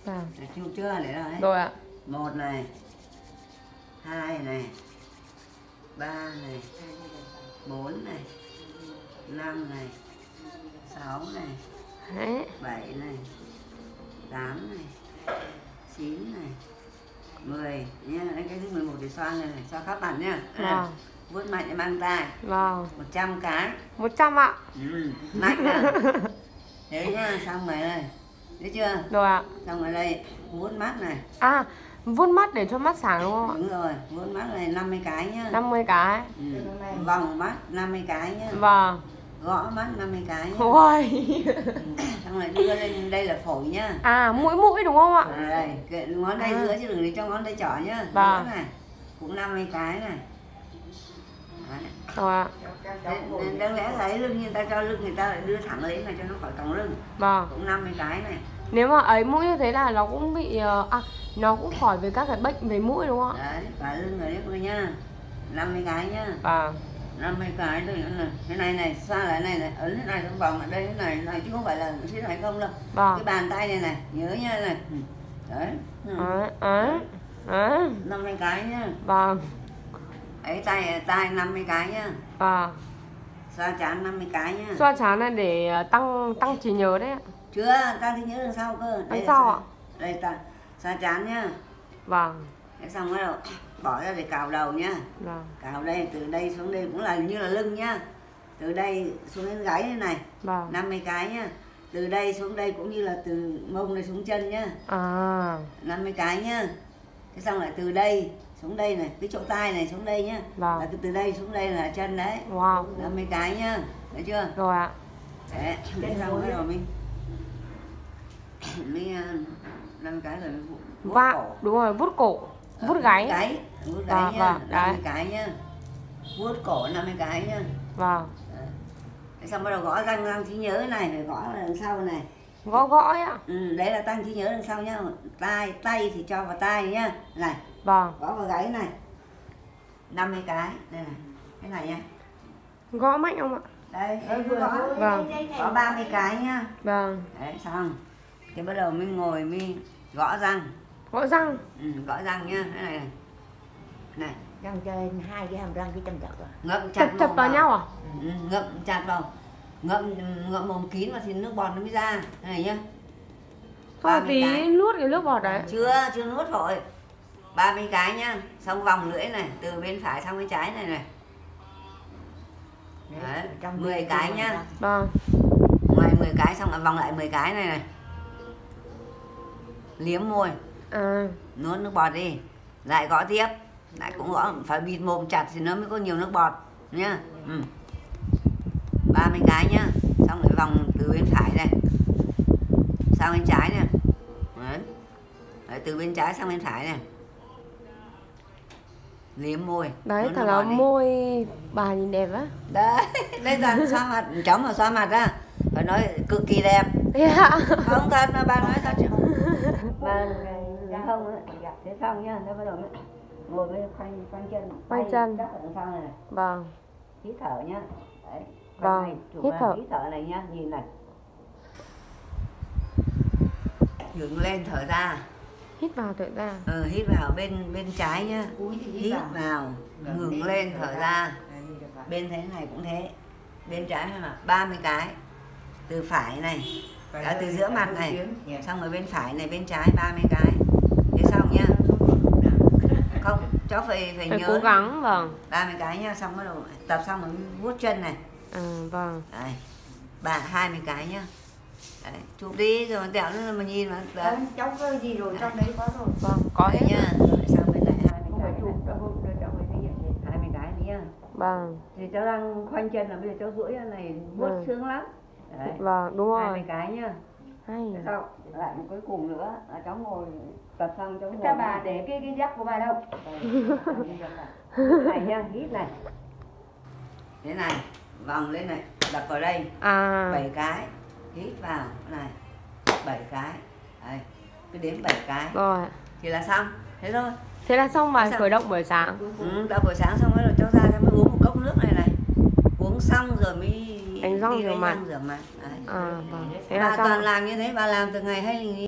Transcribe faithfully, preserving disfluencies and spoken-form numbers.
À. Chụp chưa để rồi đấy. Rồi ạ. Một này, hai này, ba này, bốn này, năm này, sáu này, Đấy. bảy này, tám này, chín này, mười nha. Đấy, cái thứ mười một thì xoa này, này, xoa khắp mặt nhá. À, Vâng. vuốt mạnh để mang tay. Vâng. một trăm cái. một trăm ạ. Ừ, mạnh nè. Thế nhá, xong rồi đây. Thấy chưa? Rồi ạ. Xong ở đây, vuốt mắt này. À, vuốt mắt để cho mắt sáng đúng không ạ? Đúng rồi, vuốt mắt này năm mươi cái nhá. năm mươi cái. Ừ. Vòng mắt năm mươi cái nhá. Vâng. Gõ mắt năm mươi cái nhá. Ôi. Ừ. Xong rồi đưa lên, đây là phổi nhá. À, mũi mũi đúng không ạ? À, đây, cái ngón tay À. giữa chứ đừng để cho ngón tay trỏ nhá. Vâng. Nữa này, cũng năm mươi cái này. Đấy. Rồi ạ. Nên- Đáng lẽ thấy lưng người ta cho lưng người ta lại đưa thẳng lên này cho nó khỏi còng lưng. Vâng. Cũng năm mươi cái này. Nếu mà ấy mũi như thế là nó cũng bị ờ, à, nó cũng khỏi về các cái bệnh về mũi đúng không ạ? Đấy, cả lưng rồi đấy thôi nhá. năm mươi cái nhá. Vâng. năm mươi cái đây nữa này. Cái này này, xoa lại này này, ấn cái này trong vòng ở đây cái này này chứ không phải là cái này không đâu. Vâng. Cái bàn tay này này, nhớ nha này. Ừ. Đấy. Ừ. Đấy, đấy, đấy. năm mươi cái nhá. Vâng. Ấy tay tay năm mươi cái nhá. Vâng. Xoa trán năm mươi cái nhá. Xoa chán là để ờ, tăng tăng trí nhớ đấy ạ. Chưa, ta thì nhớ đằng sau cơ. Đằng là sau xoa- ạ? Đây ta xoa trán nhá. Vâng. Thế xong bắt đầu bỏ ra để cào đầu nhá. Vâng. Cào đây, từ đây xuống đây cũng là như là lưng nhá. Từ đây xuống đến gáy này này, Vâng. năm mươi cái nhá. Từ đây xuống đây cũng như là từ mông này xuống chân nhá. À. năm mươi cái nhá. Thế xong lại từ đây xuống đây này, cái chỗ tai này xuống đây nhá. Vâng. Là từ đây xuống đây là chân đấy. Wow. năm mươi cái nhá. Thấy chưa? Rồi ạ. Đấy, thế xong bắt đầu mình mình năm mươi cái rồi mình vuốt vuốt Và cổ. đúng rồi, vuốt cổ, Ờ, vuốt gáy. gáy, vuốt gáy Vâng, nhá, vâng, năm mươi đấy. cái nhá. Vuốt cổ năm mươi cái nhá. Vâng. Đấy. Thế xong bắt đầu gõ răng răng trí nhớ này, phải gõ đằng sau này. Gõ gõ ấy ạ. Ừ, đấy là tăng trí nhớ đằng sau nhá. Tai, tay thì cho vào tai nhá. Này, Vâng. gõ vào gáy này. năm mươi cái, đây này. Cái này nhá. Gõ mạnh không ạ? Đây, đây vừa gõ. Vâng. Gõ ba mươi cái nhá. Vâng. Đấy, xong. Thế bắt đầu mình ngồi mình gõ răng. Gõ răng. Ừ, gõ răng nhá. Cái này này. Này, Răng trên hai cái hàm răng cái châm chọc à. ngậm chặt Chập chập mồm vào nhau à? Ừ, ngậm chặt vào. Ngậm ngậm mồm kín vào thì nước bọt nó mới ra. Cái này nhá. Xong ba rồi mươi tí cái. nuốt cái nước bọt đấy. Chưa, chưa nuốt vội. ba mươi cái nhá. Xong vòng lưỡi này, từ bên phải sang bên trái này này. Đấy, Trong mười cái nhá. răng. Vâng. Ngoài mười cái xong lại vòng lại mười cái này này. Liếm môi, À. nuốt nước bọt đi. Lại gõ tiếp. Lại cũng gõ, phải bịt mồm chặt thì nó mới có nhiều nước bọt nhá. Ừ. ba mươi cái nhá. Xong lại vòng từ bên phải này sang bên trái này. Đấy. Đấy, từ bên trái sang bên phải này. Liếm môi. Đấy, nuốt thật nước là bọt đi. môi bà nhìn đẹp á. Đấy, đây toàn xoa mặt, cháu mà xoa mặt á, phải nói cực kỳ đẹp. Thế ạ? Không thật mà bà nói thật chứ. Bà không á, gặp thế xong nhá, thế bắt đầu mới ngồi với khoanh khoanh chân, Khoanh tay chân. chắc ở đằng sau này này, Vâng. hít thở nhá. Đấy. Vâng, Này, chụp hít ra, thở. hít thở này nhá, nhìn này. Ngừng lên thở ra. Hít vào thở ra. Ừ, hít vào bên bên trái nhá. Cúi thì Hít vào, ngừng lên thở ra. Đấy, được rồi. Bên thế này cũng thế. Bên trái này là ba mươi cái. Từ phải này, cả từ giữa mặt này, xong rồi bên phải này, bên trái ba mươi cái. Thế xong nhá. Không, cháu phải phải, Phải nhớ cố gắng, vâng. ba mươi cái nhá, xong bắt đầu tập xong rồi vuốt chân này. À, vâng. Đấy. Ba hai mươi cái nhá. Đấy, chụp đi rồi mà tẹo nữa mà nhìn mà. Ờ, cháu có gì rồi trong đấy có rồi. Vâng, có Đấy hết. nhá. Rồi sang bên này hai mươi Không phải cái. chụp đâu, hôm rồi trong đấy hiện hiện. hai mươi cái nhá. Vâng. Thì cháu đang khoanh chân là bây giờ cháu duỗi ra này vuốt Vâng. sướng lắm. Đấy. Vâng, đúng hai mươi rồi. cái nhá. Hay. Thế xong lại một cuối cùng nữa là cháu ngồi tập xong cháu ngồi. Các bà để cái cái dép của bà đâu? Đây, này nhá, hít này. Thế này, vòng lên này, đập vào đây À. bảy cái, hít vào này bảy cái. Đây, cứ đếm bảy cái Rồi. thì là xong. Thế thôi. Thế là xong bài Sao? khởi động buổi sáng. Ừ, đã buổi sáng xong rồi cháu ra cháu mới uống một cốc nước này này. Uống xong rồi mới Đánh răng đi rửa đánh mặt. răng rửa mặt. Đấy. À, vâng. Thế Bà là xong. toàn làm như thế, bà làm từ ngày hay